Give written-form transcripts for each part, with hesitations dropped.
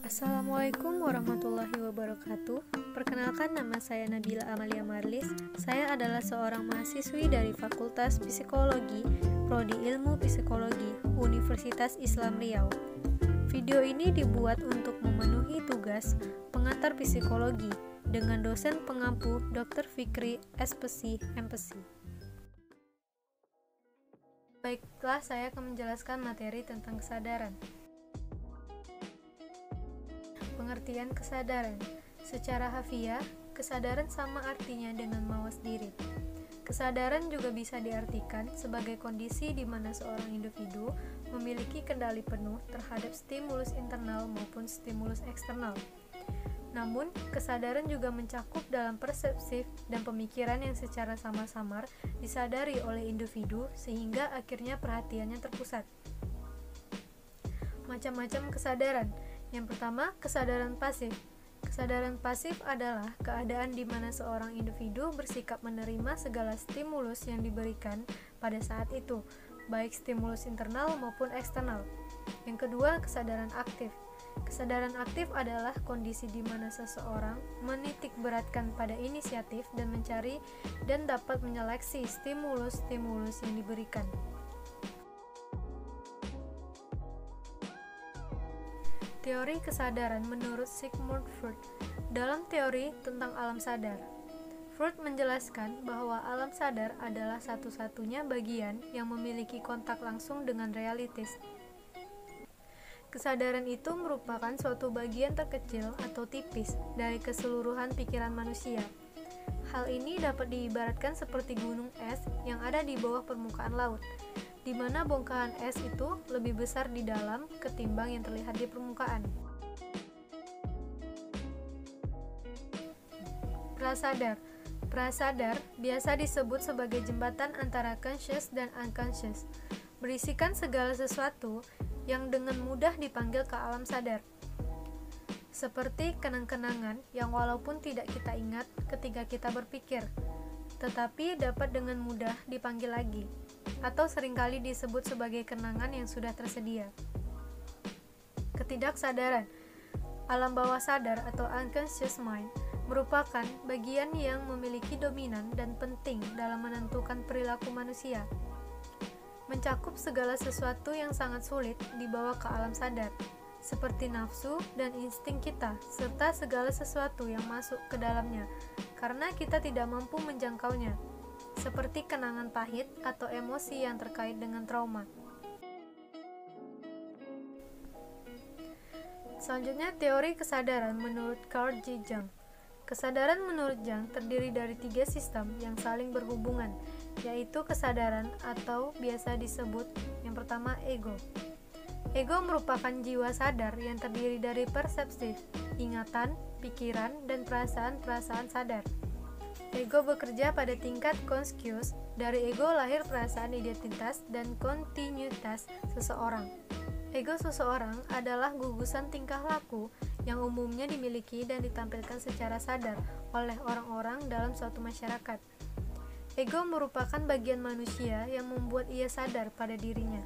Assalamualaikum warahmatullahi wabarakatuh. Perkenalkan, nama saya Nabila Amalia Marlis. Saya adalah seorang mahasiswi dari Fakultas Psikologi, Prodi Ilmu Psikologi, Universitas Islam Riau. Video ini dibuat untuk memenuhi tugas pengantar psikologi dengan dosen pengampu Dr. Fikri, SPSI, MPSI. Baiklah, saya akan menjelaskan materi tentang kesadaran. Pengertian kesadaran. Secara harfiah, kesadaran sama artinya dengan mawas diri. Kesadaran juga bisa diartikan sebagai kondisi di mana seorang individu memiliki kendali penuh terhadap stimulus internal maupun stimulus eksternal. Namun, kesadaran juga mencakup dalam persepsi dan pemikiran yang secara samar-samar disadari oleh individu sehingga akhirnya perhatiannya terpusat. Macam-macam kesadaran. Yang pertama, kesadaran pasif. Kesadaran pasif adalah keadaan di mana seorang individu bersikap menerima segala stimulus yang diberikan pada saat itu, baik stimulus internal maupun eksternal. Yang kedua, kesadaran aktif. Kesadaran aktif adalah kondisi di mana seseorang menitik beratkan pada inisiatif dan mencari dan dapat menyeleksi stimulus-stimulus yang diberikan. Teori kesadaran menurut Sigmund Freud. Dalam teori tentang alam sadar, Freud menjelaskan bahwa alam sadar adalah satu-satunya bagian yang memiliki kontak langsung dengan realitas. Kesadaran itu merupakan suatu bagian terkecil atau tipis dari keseluruhan pikiran manusia. Hal ini dapat diibaratkan seperti gunung es yang ada di bawah permukaan laut, di mana bongkahan es itu lebih besar di dalam ketimbang yang terlihat di permukaan. Prasadar. Prasadar biasa disebut sebagai jembatan antara conscious dan unconscious, berisikan segala sesuatu yang dengan mudah dipanggil ke alam sadar. Seperti kenang-kenangan yang walaupun tidak kita ingat ketika kita berpikir, tetapi dapat dengan mudah dipanggil lagi, atau seringkali disebut sebagai kenangan yang sudah tersedia. Ketidaksadaran. Alam bawah sadar atau unconscious mind merupakan bagian yang memiliki dominan dan penting dalam menentukan perilaku manusia. Mencakup segala sesuatu yang sangat sulit dibawa ke alam sadar, seperti nafsu dan insting kita, serta segala sesuatu yang masuk ke dalamnya, karena kita tidak mampu menjangkaunya, seperti kenangan pahit atau emosi yang terkait dengan trauma. Selanjutnya, teori kesadaran menurut Carl J. Jung. Kesadaran menurut Jung terdiri dari 3 sistem yang saling berhubungan, yaitu kesadaran atau biasa disebut yang pertama ego. Ego merupakan jiwa sadar yang terdiri dari persepsi, ingatan, pikiran, dan perasaan-perasaan sadar. Ego bekerja pada tingkat conscious. Dari ego lahir perasaan identitas dan kontinuitas seseorang. Ego seseorang adalah gugusan tingkah laku yang umumnya dimiliki dan ditampilkan secara sadar oleh orang-orang dalam suatu masyarakat. Ego merupakan bagian manusia yang membuat ia sadar pada dirinya.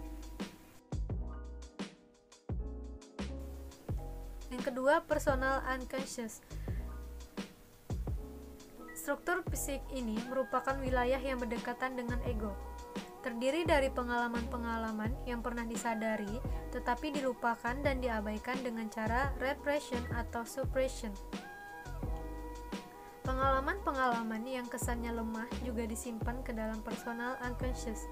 Yang kedua, personal unconscious. Struktur fisik ini merupakan wilayah yang berdekatan dengan ego. Terdiri dari pengalaman-pengalaman yang pernah disadari tetapi dilupakan dan diabaikan dengan cara repression atau suppression. Pengalaman-pengalaman yang kesannya lemah juga disimpan ke dalam personal unconscious.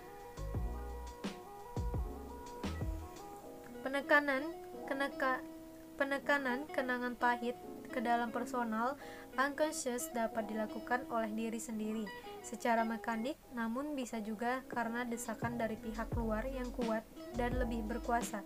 Penekanan kenangan pahit ke dalam personal unconscious dapat dilakukan oleh diri sendiri secara mekanik, namun bisa juga karena desakan dari pihak luar yang kuat dan lebih berkuasa.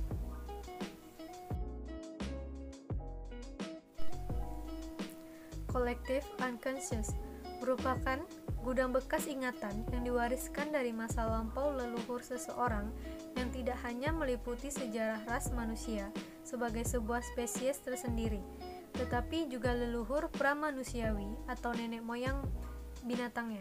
Collective unconscious merupakan gudang bekas ingatan yang diwariskan dari masa lampau leluhur seseorang yang tidak hanya meliputi sejarah ras manusia sebagai sebuah spesies tersendiri, tetapi juga leluhur pramanusiawi atau nenek moyang binatangnya.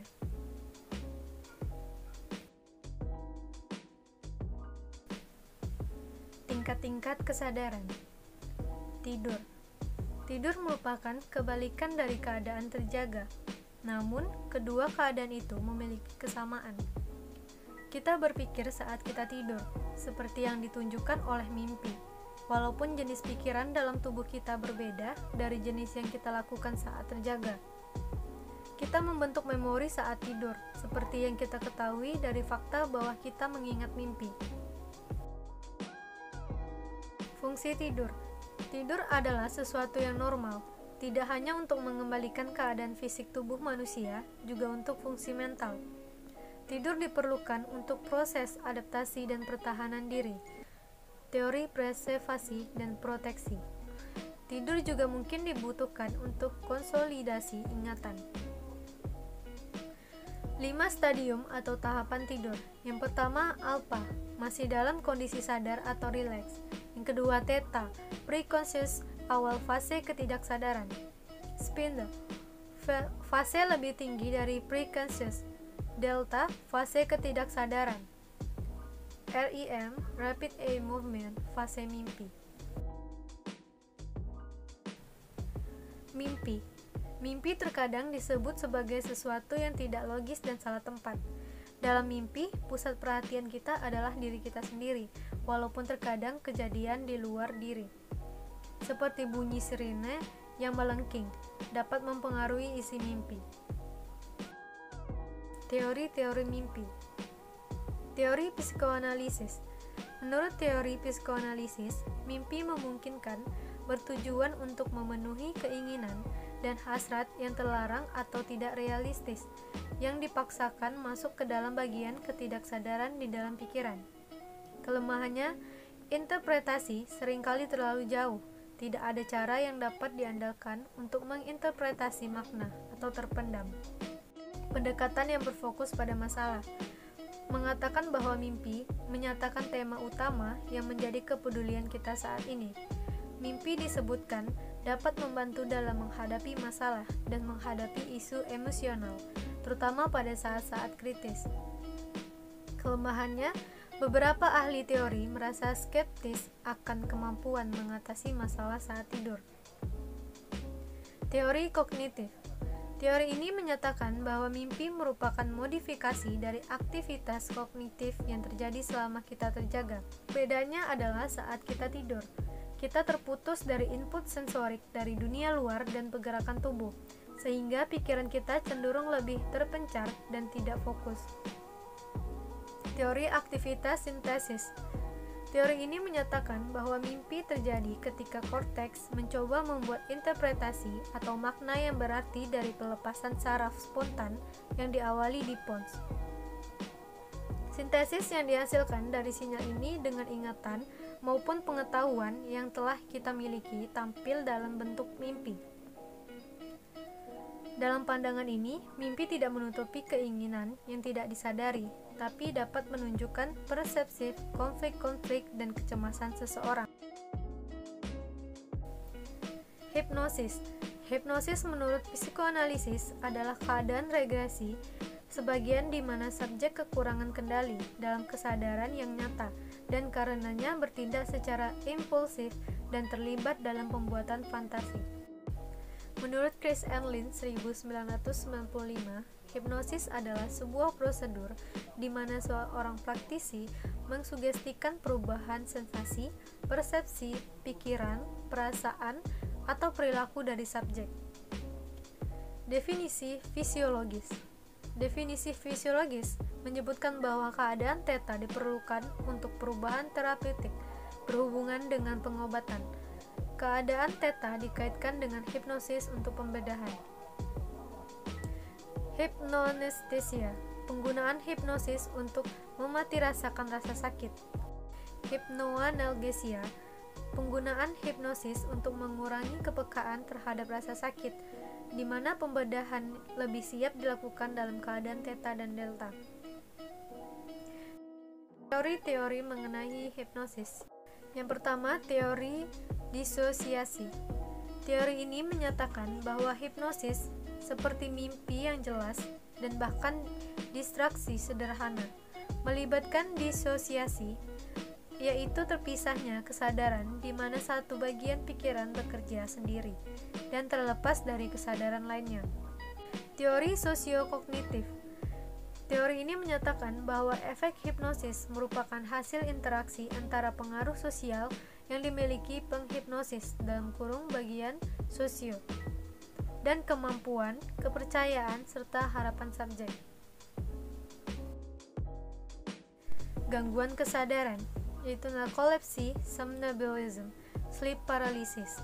Tingkat-tingkat kesadaran. Tidur. Tidur merupakan kebalikan dari keadaan terjaga. Namun, kedua keadaan itu memiliki kesamaan. Kita berpikir saat kita tidur, seperti yang ditunjukkan oleh mimpi. Walaupun jenis pikiran dalam tubuh kita berbeda dari jenis yang kita lakukan saat terjaga. Kita membentuk memori saat tidur, seperti yang kita ketahui dari fakta bahwa kita mengingat mimpi. Fungsi tidur. Tidur adalah sesuatu yang normal, tidak hanya untuk mengembalikan keadaan fisik tubuh manusia, juga untuk fungsi mental. Tidur diperlukan untuk proses adaptasi dan pertahanan diri, teori preservasi dan proteksi. Tidur juga mungkin dibutuhkan untuk konsolidasi ingatan. 5 stadium atau tahapan tidur. Yang pertama, alpha, masih dalam kondisi sadar atau rileks. Yang kedua, theta, preconscious, awal fase ketidaksadaran. Spindle, fase lebih tinggi dari preconscious. Delta, fase ketidaksadaran. REM, rapid eye movement, fase mimpi. Mimpi. Mimpi terkadang disebut sebagai sesuatu yang tidak logis dan salah tempat. Dalam mimpi, pusat perhatian kita adalah diri kita sendiri, walaupun terkadang kejadian di luar diri. Seperti bunyi sirine yang melengking, dapat mempengaruhi isi mimpi. Teori-teori mimpi. Teori psikoanalisis. Menurut teori psikoanalisis, mimpi memungkinkan bertujuan untuk memenuhi keinginan dan hasrat yang terlarang atau tidak realistis, yang dipaksakan masuk ke dalam bagian ketidaksadaran di dalam pikiran. Kelemahannya, interpretasi seringkali terlalu jauh. Tidak ada cara yang dapat diandalkan untuk menginterpretasi makna atau terpendam. Pendekatan yang berfokus pada masalah. Mengatakan bahwa mimpi menyatakan tema utama yang menjadi kepedulian kita saat ini. Mimpi disebutkan dapat membantu dalam menghadapi masalah dan menghadapi isu emosional, terutama pada saat-saat kritis. Kelemahannya, beberapa ahli teori merasa skeptis akan kemampuan mengatasi masalah saat tidur. Teori kognitif. Teori ini menyatakan bahwa mimpi merupakan modifikasi dari aktivitas kognitif yang terjadi selama kita terjaga. Bedanya adalah saat kita tidur, kita terputus dari input sensorik dari dunia luar dan pergerakan tubuh, sehingga pikiran kita cenderung lebih terpencar dan tidak fokus. Teori aktivitas sintesis. Teori ini menyatakan bahwa mimpi terjadi ketika korteks mencoba membuat interpretasi atau makna yang berarti dari pelepasan saraf spontan yang diawali di pons. Sintesis yang dihasilkan dari sinyal ini dengan ingatan maupun pengetahuan yang telah kita miliki tampil dalam bentuk mimpi. Dalam pandangan ini, mimpi tidak menutupi keinginan yang tidak disadari, tapi dapat menunjukkan persepsi konflik-konflik dan kecemasan seseorang. Hipnosis. Hipnosis menurut psikoanalisis adalah keadaan regresi sebagian di mana subjek kekurangan kendali dalam kesadaran yang nyata dan karenanya bertindak secara impulsif dan terlibat dalam pembuatan fantasi. Menurut Chris and Lynn 1995, hipnosis adalah sebuah prosedur di mana seorang praktisi mengsugestikan perubahan sensasi, persepsi, pikiran, perasaan, atau perilaku dari subjek. Definisi fisiologis. Definisi fisiologis menyebutkan bahwa keadaan theta diperlukan untuk perubahan terapeutik berhubungan dengan pengobatan. Keadaan theta dikaitkan dengan hipnosis untuk pembedahan. Hipnoanestesia, penggunaan hipnosis untuk memati rasakan rasa sakit. Hipnoanalgesia, penggunaan hipnosis untuk mengurangi kepekaan terhadap rasa sakit, di mana pembedahan lebih siap dilakukan dalam keadaan theta dan delta. Teori-teori mengenai hipnosis. Yang pertama, teori disosiasi. Teori ini menyatakan bahwa hipnosis seperti mimpi yang jelas dan bahkan distraksi sederhana, melibatkan disosiasi. yaitu terpisahnya kesadaran di mana satu bagian pikiran bekerja sendiri dan terlepas dari kesadaran lainnya. Teori sosiokognitif. Teori ini menyatakan bahwa efek hipnosis merupakan hasil interaksi antara pengaruh sosial yang dimiliki penghipnosis (bagian sosio) dan kemampuan, kepercayaan, serta harapan subjek. Gangguan kesadaran, yaitu narkolepsi, somnambulism, sleep paralysis.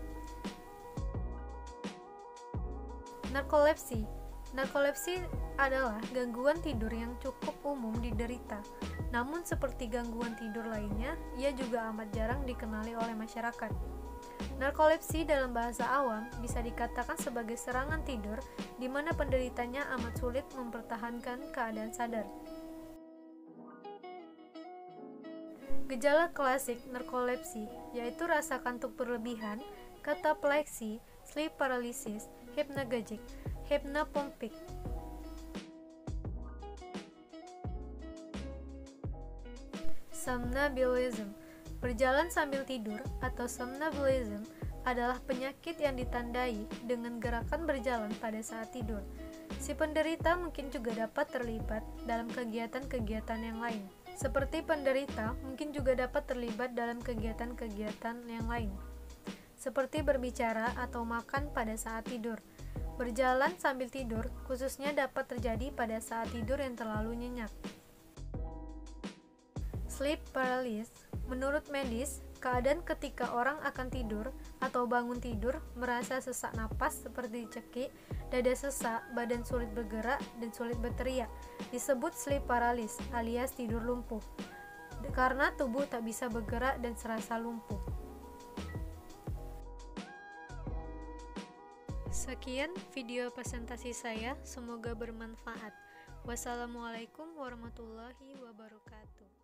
Narkolepsi adalah gangguan tidur yang cukup umum diderita. Namun seperti gangguan tidur lainnya, ia juga amat jarang dikenali oleh masyarakat. Narkolepsi dalam bahasa awam bisa dikatakan sebagai serangan tidur di mana penderitanya amat sulit mempertahankan keadaan sadar. Gejala klasik narkolepsi yaitu rasa kantuk berlebihan, katapleksi, sleep paralysis, hypnagogic, hypnopompic. Somnambulism. Berjalan sambil tidur atau somnambulism adalah penyakit yang ditandai dengan gerakan berjalan pada saat tidur. Si penderita mungkin juga dapat terlibat dalam kegiatan-kegiatan yang lain. Seperti penderita mungkin juga dapat terlibat dalam kegiatan-kegiatan yang lain, seperti berbicara atau makan pada saat tidur. Berjalan sambil tidur khususnya dapat terjadi pada saat tidur yang terlalu nyenyak. Sleep paralysis. Menurut medis, keadaan ketika orang akan tidur atau bangun tidur merasa sesak napas seperti dicekik, dada sesak, badan sulit bergerak, dan sulit berteriak, disebut sleep paralysis alias tidur lumpuh, karena tubuh tak bisa bergerak dan serasa lumpuh. Sekian video presentasi saya, semoga bermanfaat. Wassalamualaikum warahmatullahi wabarakatuh.